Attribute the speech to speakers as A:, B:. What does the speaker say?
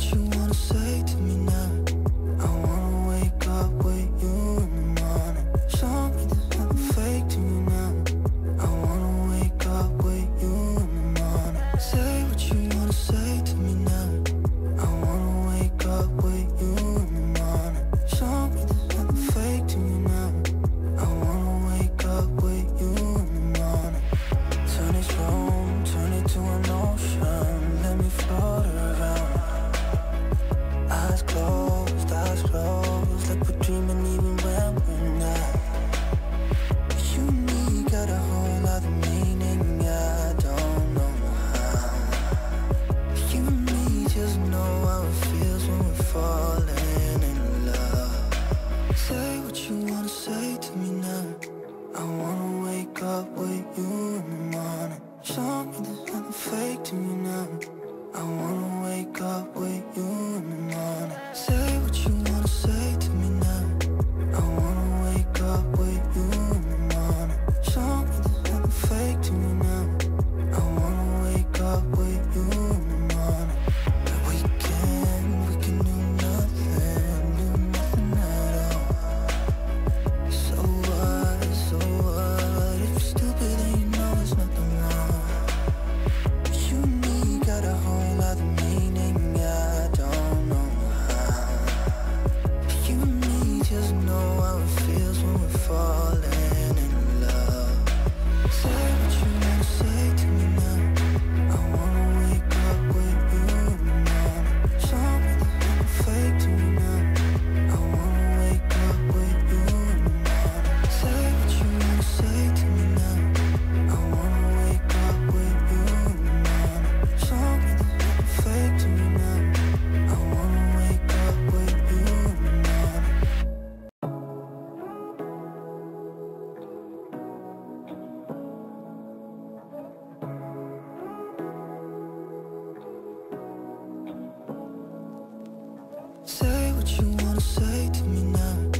A: what you wanna say to me now. I wanna wake up with you in the morning. Show me there's nothing fake to me now. I wanna wake up with you in the morning. Say what you wanna say to me now. I wanna wake up with you in the morning. Show me there's nothing fake to me now. I wanna wake up with you in the morning. Turn this room, turn it to an ocean. Let me float around. Eyes closed, like we're dreaming even when we're not. You and me got a whole other meaning, I don't know how. You and me just know how it feels when we're falling in love. Say what you wanna say to me now. I wanna wake up with you in the morning. Show me there's nothing fake to me now. I wanna wake up with you in the morning. Say what you wanna say to me now. I wanna wake up with you in the morning. Show me there's nothing fake to me now. I wanna wake up with you in the morning. And we can do nothing at all. So what, if you're stupid then you know there's nothing wrong. You and me got a whole other meaning, I don't know how. You and me just know how it feels when we're falling in love. Say what you wanna say to me now. I wanna wake up with you in the morning. Show me there's nothing fake to me now. I wanna wake up with you in the morning. Say what you wanna say to me now. I wanna wake up with you in the morning. Show me there's nothing fake to me now. I wanna wake up with you in the morning. Say what you wanna say to me now.